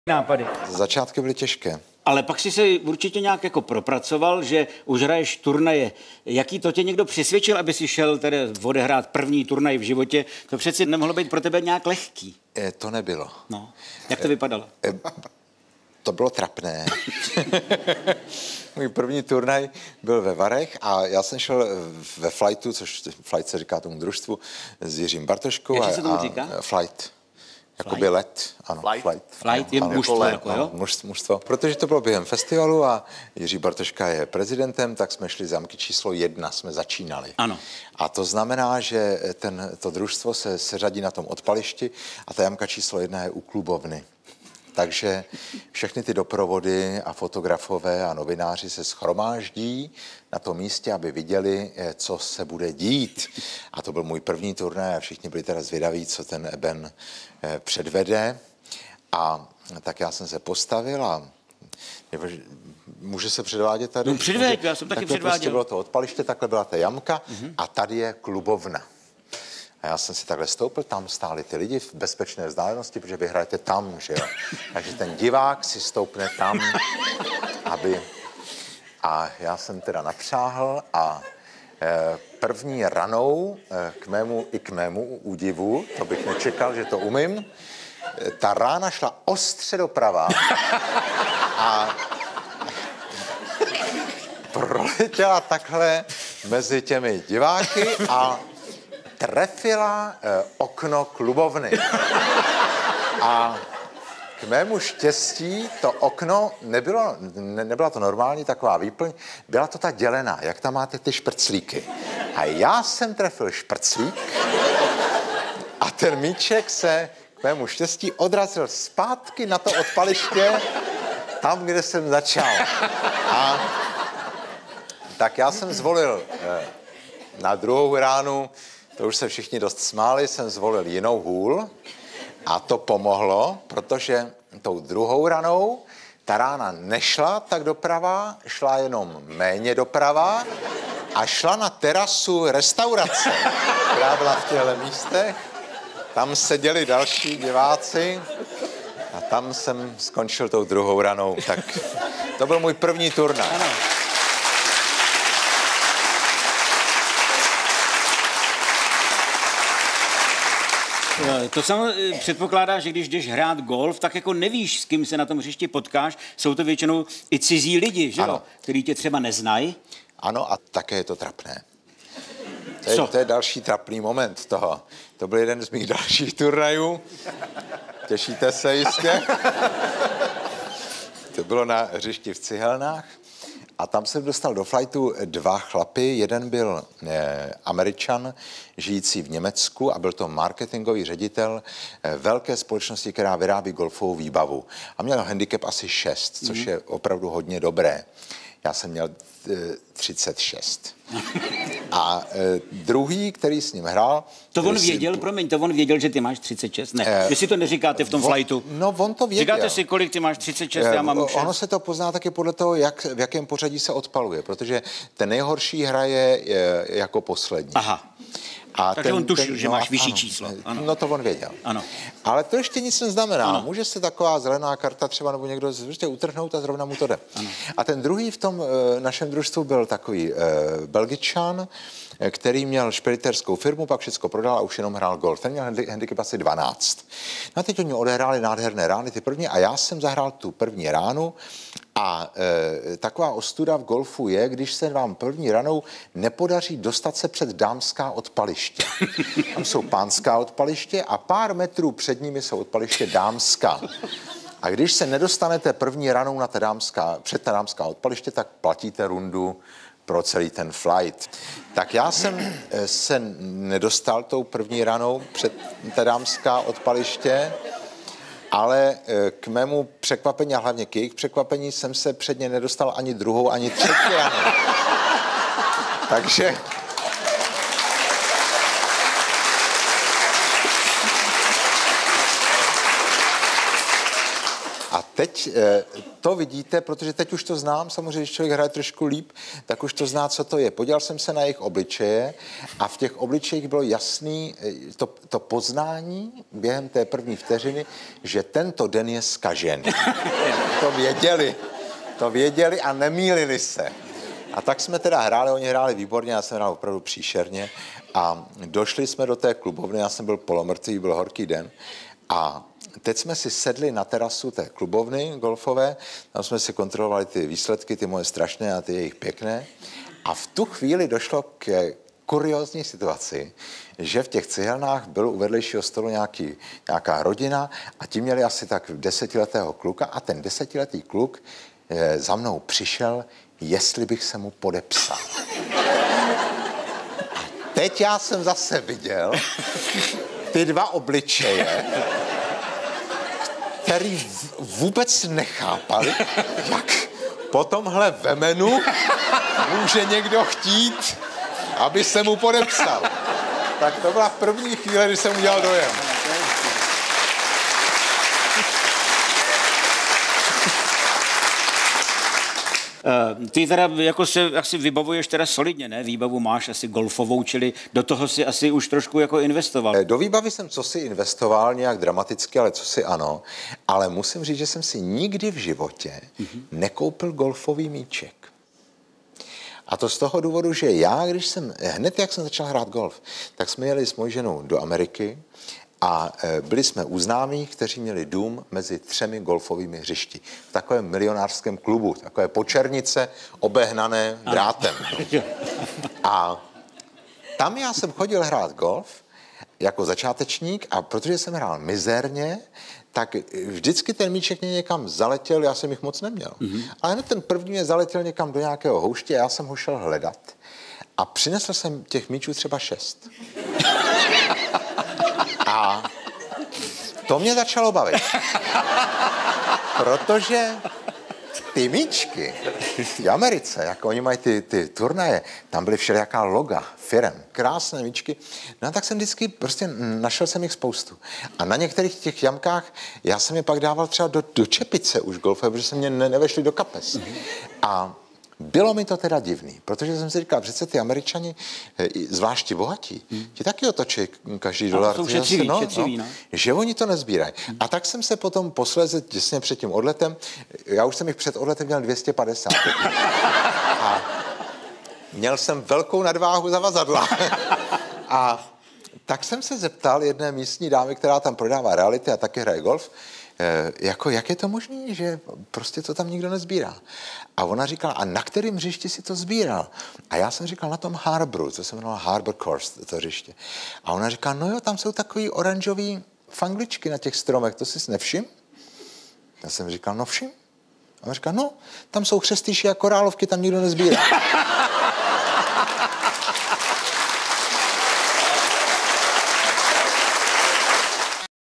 nápady. Začátky byly těžké. Ale pak jsi se určitě nějak jako propracoval, že už hraješ turnaje. Jaký to tě někdo přesvědčil, aby si šel tedy odehrát první turnaj v životě? To přeci nemohlo být pro tebe nějak lehký. To nebylo. No. Jak to vypadalo? To bylo trapné. Můj první turnaj byl ve Varech a já jsem šel ve flightu, což flight se říká tomu družstvu, s Jiřím Bartoškou. Jak se tomu říká? Flight. Jakoby let, ano. Flight je mužstvo, jo? Mužstvo. Protože to bylo během festivalu a Jiří Bartoška je prezidentem, tak jsme šli z jamky číslo 1, jsme začínali. Ano. A to znamená, že to družstvo se seřadí na tom odpališti a ta jamka číslo 1 je u klubovny. Takže všechny ty doprovody a fotografové a novináři se shromáždí na tom místě, aby viděli, co se bude dít. A to byl můj první turnaj a všichni byli teda zvědaví, co ten Eben předvede. A tak já jsem se postavil a může se předvádět tady? No předveď, já jsem taky předváděl. Prostě bylo to odpaliště, takhle byla ta jamka a tady je klubovna. A já jsem si takhle stoupil, tam stáli ty lidi v bezpečné vzdálenosti, protože vy hrajete tam, že jo. Takže ten divák si stoupne tam, aby... A já jsem teda napřáhl a první ranou k mému údivu, to bych nečekal, že to umím, ta rána šla ostře doprava a proletěla takhle mezi těmi diváky a trefila okno klubovny. A k mému štěstí to okno nebyla to normální taková výplň, byla to ta dělená, jak tam máte ty šprclíky. A já jsem trefil šprclík a ten míček se k mému štěstí odrazil zpátky na to odpaliště, tam, kde jsem začal. A tak já jsem zvolil na druhou ránu, to už se všichni dost smáli, jsem zvolil jinou hůl a to pomohlo, protože tou druhou ranou ta rána nešla tak doprava, šla jenom méně doprava a šla na terasu restaurace, která byla v těchto místech. Tam seděli další diváci a tam jsem skončil tou druhou ranou. Tak to byl můj první turnaj. Ano. To samozřejmě předpokládá, že když jdeš hrát golf, tak jako nevíš, s kým se na tom hřišti potkáš. Jsou to většinou i cizí lidi, že jo? Který tě třeba neznají. Ano, a také je to trapné. To je další trapný moment toho. To byl jeden z mých dalších turnajů. Těšíte se jistě? To bylo na hřišti v Cihelnách. A tam jsem dostal do flightu 2 chlapy. Jeden byl Američan, žijící v Německu a byl to marketingový ředitel velké společnosti, která vyrábí golfovou výbavu. A měl handicap asi 6, což je opravdu hodně dobré. Já jsem měl 36. A druhý, který s ním hrál... To on věděl, to on věděl, že ty máš 36? Ne, vy si to neříkáte v tom flightu. No, on to věděl. Říkáte si, kolik ty máš 36, já mám 6. Ono se to pozná taky podle toho, v jakém pořadí se odpaluje, protože ten nejhorší hraje jako poslední. Aha. Takže on tušil, že máš vyšší číslo. Ano. No to on věděl. Ano. Ale to ještě nic neznamená. Ano. Může se taková zelená karta třeba nebo někdo prostě utrhnout a zrovna mu to jde. Ano. A ten druhý v tom našem družstvu byl takový Belgičan, který měl špediterskou firmu, pak všechno prodal a už jenom hrál golf. Ten měl handicap asi 12. No a teď oni odehráli nádherné rány, ty první, a já jsem zahrál tu první ránu. A taková ostuda v golfu je, když se vám první ranou nepodaří dostat se před dámská odpaliště. Tam jsou pánská odpaliště a pár metrů před nimi jsou odpaliště dámská. A když se nedostanete první ranou na před ta dámská odpaliště, tak platíte rundu pro celý ten flight. Tak já jsem se nedostal tou první ranou před ta dámská odpaliště, ale k mému překvapení a hlavně k jejich překvapení jsem se před ně nedostal ani druhou, ani třetí ranou. Takže... A teď to vidíte, protože teď už to znám, samozřejmě, když člověk hraje trošku líp, tak už to zná, co to je. Podíval jsem se na jejich obličeje a v těch obličejích bylo jasný to poznání během té první vteřiny, že tento den je zkažený. To věděli a nemýlili se. A tak jsme teda hráli, oni hráli výborně, já jsem hrál opravdu příšerně a došli jsme do té klubovny, já jsem byl polomrtvý, byl horký den a teď jsme si sedli na terasu té klubovny golfové, tam jsme si kontrolovali ty výsledky, ty moje strašné a ty jejich pěkné a v tu chvíli došlo k kuriózní situaci, že v těch cihelnách byl u vedlejšího stolu nějaká rodina a ti měli asi tak 10letého kluka a ten 10letý kluk za mnou přišel, jestli bych se mu podepsal. A teď já jsem zase viděl ty dva obličeje, který vůbec nechápali, jak po tomhle vemenu může někdo chtít, aby se mu podepsal. Tak to byla první chvíle, kdy jsem udělal dojem. Ty teda jako se asi vybavuješ teda solidně, ne? Výbavu máš asi golfovou, čili do toho si asi už trošku jako investoval. Do výbavy jsem cosi investoval, nějak dramaticky, ale cosi ano. Ale musím říct, že jsem si nikdy v životě nekoupil golfový míček. A to z toho důvodu, že já, hned jak jsem začal hrát golf, tak jsme jeli s mojí ženou do Ameriky a byli jsme u známých, kteří měli dům mezi 3 golfovými hřišti. V takovém milionářském klubu, takové počernice obehnané drátem. A tam já jsem chodil hrát golf jako začátečník a protože jsem hrál mizerně, tak vždycky ten míček mě někam zaletěl, já jsem jich moc neměl. Ale hned ten první mě zaletěl někam do nějakého houště, já jsem ho šel hledat. A přinesl jsem těch míčů třeba 6. A to mě začalo bavit. Protože ty míčky v Americe, jako oni mají ty turnaje, tam byly všelijaká loga, firem, krásné míčky. No a tak jsem vždycky, prostě našel jsem jich spoustu. A na některých těch jamkách, já jsem je pak dával třeba do čepice už golfové, protože se mě nevešly do kapes. A bylo mi to teda divný, protože jsem si říkal, přece ty Američani, zvlášť ti bohatí, ti taky otočí každý dolar. To jsou šetřiví, no. Že oni to nezbírají. A tak jsem se potom posléze těsně před tím odletem, já už jsem jich před odletem měl 250. A měl jsem velkou nadváhu zavazadla. A tak jsem se zeptal jedné místní dámy, která tam prodává reality a taky hraje golf, jak je to možné, že prostě to tam nikdo nezbírá. A ona říkala, a na kterém hřišti si to sbíral? A já jsem říkal, na tom Harboru, to se jmenovalo Harbor Course, to hřiště. A ona říká, no jo, tam jsou takový oranžový fangličky na těch stromech, to jsi nevšim? Já jsem říkal, no všim. A ona říká, no, tam jsou chřestýši a korálovky, tam nikdo nezbírá.